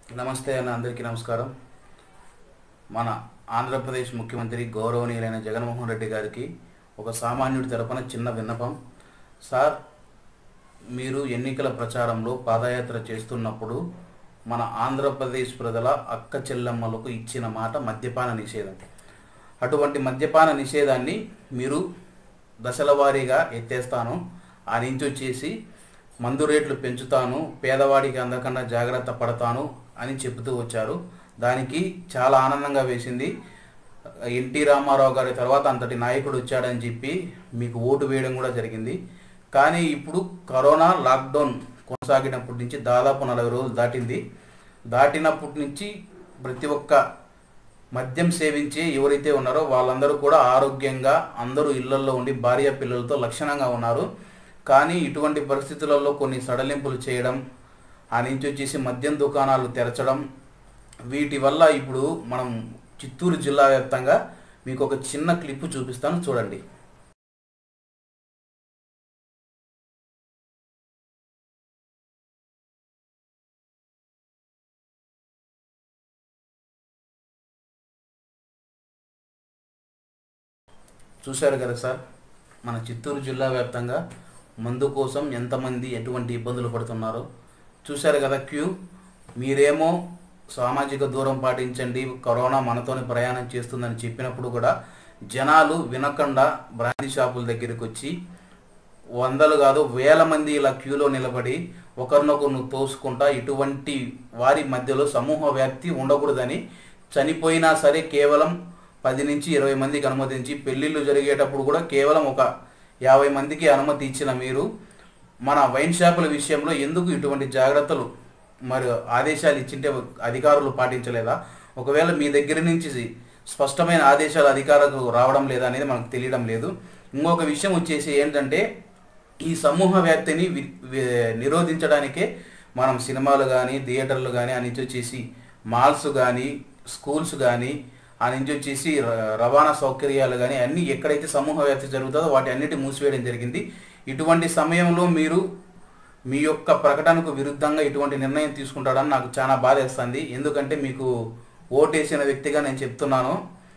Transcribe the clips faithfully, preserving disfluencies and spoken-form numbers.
నమస్తే అన్న అందరికీ నమస్కారం. మన ఆంధ్రప్రదేశ్ ముఖ్యమంత్రి గౌరవనీయులైన జగన్మోహన్ రెడ్డి గారికి ఒక సామాన్యుడి తరపున చిన్న విన్నపం. సార్, మీరు ఎన్నికల ప్రచారంలో పాదయాత్ర చేస్తున్నప్పుడు మన ఆంధ్రప్రదేశ్ ప్రజల అక్క చెల్లెమ్మలకు ఇచ్చిన మాట మద్యపాన నిషేధం. అటువంటి మద్యపాన నిషేధాన్ని మీరు దశల వారీగా ఎత్తేస్తాను, ఆ నుంచి వచ్చేసి మందు రేట్లు పెంచుతాను, పేదవాడికి అందకుండా జాగ్రత్త పడతాను అని చెబుతూ వచ్చారు. దానికి చాలా ఆనందంగా వేసింది. ఎన్టీ రామారావు గారి తర్వాత అంతటి నాయకుడు వచ్చాడని చెప్పి మీకు ఓటు వేయడం కూడా జరిగింది. కానీ ఇప్పుడు కరోనా లాక్డౌన్ కొనసాగినప్పటి నుంచి దాదాపు నలభై రోజులు దాటింది. దాటినప్పటి నుంచి ప్రతి ఒక్క మద్యం సేవించి ఎవరైతే ఉన్నారో వాళ్ళందరూ కూడా ఆరోగ్యంగా అందరూ ఇళ్లల్లో ఉండి భార్య పిల్లలతో లక్షణంగా ఉన్నారు. కానీ ఇటువంటి పరిస్థితులలో కొన్ని సడలింపులు చేయడం, ఆ నుంచి వచ్చేసి మద్యం దుకాణాలు తెరచడం, వీటి వల్ల ఇప్పుడు మనం చిత్తూరు జిల్లా వ్యాప్తంగా మీకు ఒక చిన్న క్లిప్ చూపిస్తాను, చూడండి. చూశారు కదా సార్, మన చిత్తూరు జిల్లా వ్యాప్తంగా మందు కోసం ఎంతమంది ఎటువంటి ఇబ్బందులు పడుతున్నారో చూశారు కదా. క్యూ మీరేమో సామాజిక దూరం పాటించండి, కరోనా మనతోనే ప్రయాణం చేస్తుందని చెప్పినప్పుడు కూడా జనాలు వినకుండా బ్రాందీ షాపుల దగ్గరికి వచ్చి వందలు కాదు వేల మంది ఇలా క్యూలో నిలబడి ఒకరినొకరు తోసుకుంటా ఇటువంటి వారి మధ్యలో సమూహ వ్యాప్తి ఉండకూడదని చనిపోయినా సరే కేవలం పది నుంచి ఇరవై మందికి అనుమతించి, పెళ్ళిళ్ళు జరిగేటప్పుడు కూడా కేవలం ఒక యాభై మందికి అనుమతి ఇచ్చిన మీరు మన వైన్ షాపుల విషయంలో ఎందుకు ఇటువంటి జాగ్రత్తలు మరి ఆదేశాలు ఇచ్చింటే అధికారులు పాటించలేదా? ఒకవేళ మీ దగ్గర నుంచి స్పష్టమైన ఆదేశాలు అధికారులకు రావడం లేదా అనేది మనకు తెలియడం లేదు. ఇంకొక విషయం వచ్చేసి ఏంటంటే, ఈ సమూహ వ్యాప్తిని నిరోధించడానికే మనం సినిమాలు కానీ థియేటర్లు కానీ ఆ నుంచి వచ్చేసి మాల్స్ కానీ స్కూల్స్ కానీ ఆ నుంచి వచ్చేసి రవాణా సౌకర్యాలు కానీ అన్నీ ఎక్కడైతే సమూహ వ్యాప్తి జరుగుతుందో వాటి అన్నిటి మూసివేయడం జరిగింది. ఇటువంటి సమయంలో మీరు మీ యొక్క ప్రకటనకు విరుద్ధంగా ఇటువంటి నిర్ణయం తీసుకుంటాడని నాకు చాలా బాధేస్తుంది. ఎందుకంటే మీకు ఓటేసిన వ్యక్తిగా నేను చెప్తున్నాను,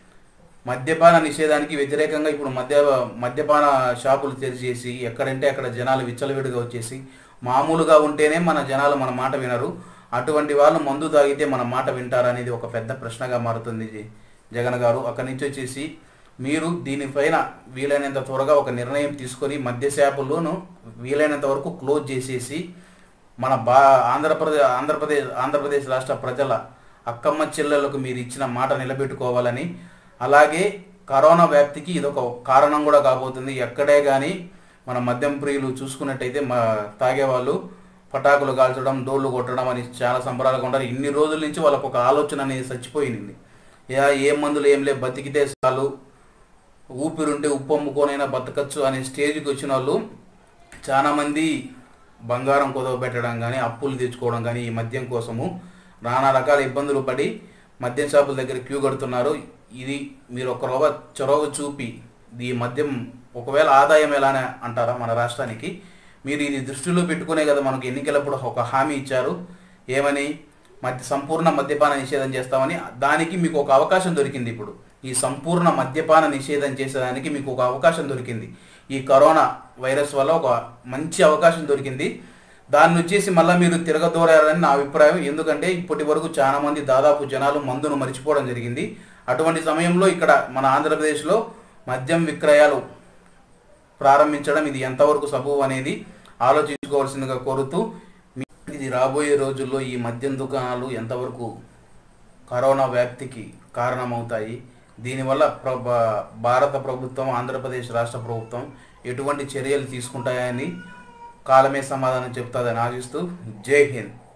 మద్యపాన నిషేధానికి వ్యతిరేకంగా ఇప్పుడు మద్య మద్యపాన షాపులు తెరిచేసి ఎక్కడంటే అక్కడ జనాలు విచ్చలవిడిగా వచ్చేసి మామూలుగా ఉంటేనే మన జనాలు మన మాట వినరు. అటువంటి వాళ్ళు మందు తాగితే మన మాట వింటారనేది ఒక పెద్ద ప్రశ్నగా మారుతుంది. జగన్ గారు, అక్కడి నుంచి వచ్చేసి మీరు దీనిపైన వీలైనంత త్వరగా ఒక నిర్ణయం తీసుకొని మద్య షాపులను వీలైనంత వరకు క్లోజ్ చేసేసి మన బా ఆంధ్రప్రదేశ్ ఆంధ్రప్రదేశ్ ఆంధ్రప్రదేశ్ రాష్ట్ర ప్రజల అక్కమ్మ చెల్లెలకు మీరు ఇచ్చిన మాట నిలబెట్టుకోవాలని, అలాగే కరోనా వ్యాప్తికి ఇదొక కారణం కూడా కాబోతుంది. ఎక్కడే కానీ మన మద్యం ప్రియులు చూసుకున్నట్టయితే మా తాగేవాళ్ళు పటాకులు కాల్చడం, డోళ్ళు కొట్టడం అని చాలా సంబరాలుగా ఉంటారు. ఇన్ని రోజుల నుంచి వాళ్ళకు ఒక ఆలోచన అనేది చచ్చిపోయింది. ఏ మందులు ఏం లే, బతికితే చాలు, ఊపిరుంటే ఉప్పు అమ్ముకోనైనా బతకచ్చు అనే స్టేజ్కి వచ్చిన వాళ్ళు చాలామంది బంగారం కుదవ పెట్టడం కానీ అప్పులు తెచ్చుకోవడం కానీ ఈ మద్యం కోసము నానా రకాల ఇబ్బందులు పడి మద్యం షాపుల దగ్గర క్యూ కడుతున్నారు. ఇది మీరు ఒక రవ్వ చొరవ చూపి ఈ మద్యం ఒకవేళ ఆదాయం ఎలానే అంటారా మన రాష్ట్రానికి, మీరు ఇది దృష్టిలో పెట్టుకునే కదా మనకు ఎన్నికలప్పుడు ఒక హామీ ఇచ్చారు. ఏమని? మధ్య సంపూర్ణ మద్యపాన నిషేధం చేస్తామని. దానికి మీకు ఒక అవకాశం దొరికింది. ఇప్పుడు ఈ సంపూర్ణ మద్యపాన నిషేధం చేసేదానికి మీకు ఒక అవకాశం దొరికింది. ఈ కరోనా వైరస్ వల్ల ఒక మంచి అవకాశం దొరికింది. దాన్ని వచ్చేసి మళ్ళీ మీరు తిరగదోరారని నా అభిప్రాయం. ఎందుకంటే ఇప్పటి వరకు చాలా మంది దాదాపు జనాలు మందును మర్చిపోవడం జరిగింది. అటువంటి సమయంలో ఇక్కడ మన ఆంధ్రప్రదేశ్లో మద్యం విక్రయాలు ప్రారంభించడం ఇది ఎంతవరకు సబబు అనేది ఆలోచించుకోవాల్సిందిగా కోరుతూ, ఇది రాబోయే రోజుల్లో ఈ మద్యం దుకాణాలు ఎంతవరకు కరోనా వ్యాప్తికి కారణమవుతాయి, దీనివల్ల ప్ర భారత ప్రభుత్వం ఆంధ్రప్రదేశ్ రాష్ట్ర ప్రభుత్వం ఎటువంటి చర్యలు తీసుకుంటాయని కాలమే సమాధానం చెప్తుందని ఆశిస్తూ జై హింద్.